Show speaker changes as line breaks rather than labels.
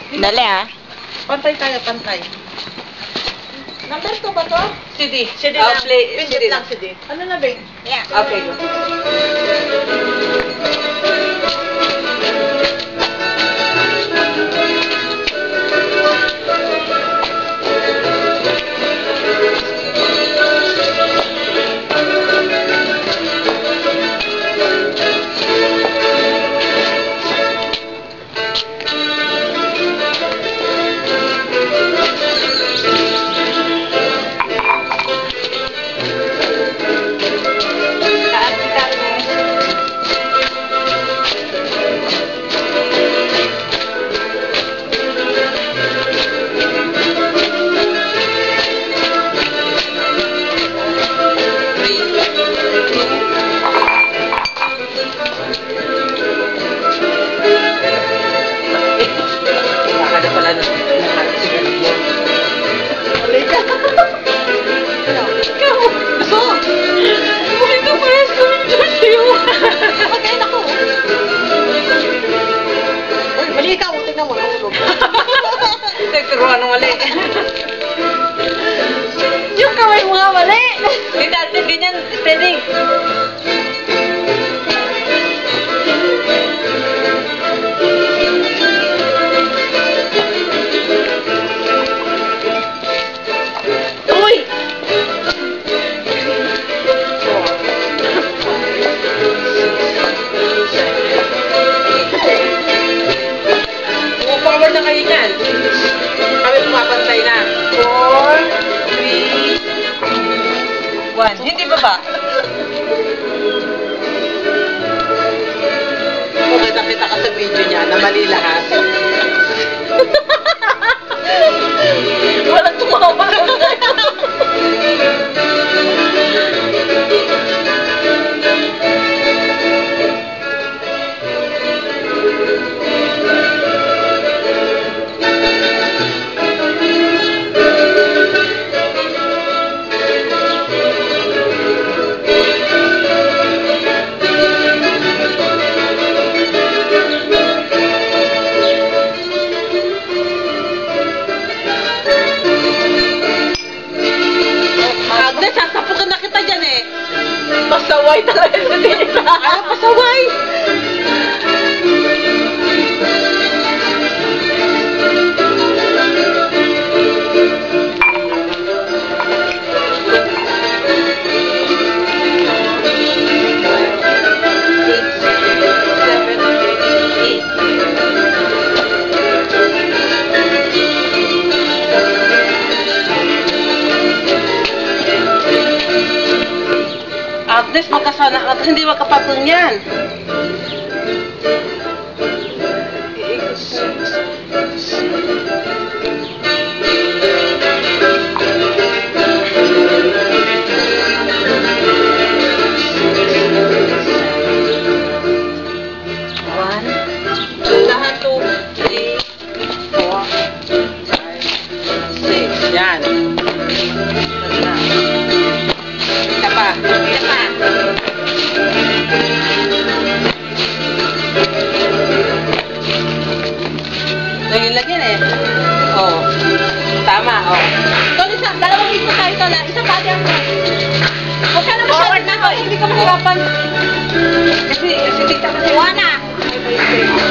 Dali ah.
Pantay tayo, pantay.
Number 2 ba to?
CD. CD
Oh,
lang.
play-
Pindot
CD
lang
lang.
CD.
Ano na, babe?
Yeah. Okay, go. Nagturuan ng mali.
Yung kamay mo nga mali!
Hindi natin, ganyan, steady.
Uy!
Forward na kayo niyan. Kami pumapantay na. 4, 3,
1. Hindi ba ba?
Kung nakita ka sa video niya na mali lahat.
Walang tumawa.
Agnes, sasapukan na kita dyan eh.
Pasaway talaga sa dito.
Ano pasaway? Agnes, magkasana ka. Hindi magkapatong yan. Lahat 2, 3, 4, 5, 6. Yan. Isa pa. Isa pa. Lagyan eh. Oh. Tama, oh.
Tol, dalawang isa tayo, Tol. Isa pa dyan. Huwag ka na masyadong na, Tol. Hindi ka mahirapan.
Kasi tita kasi.
Juana!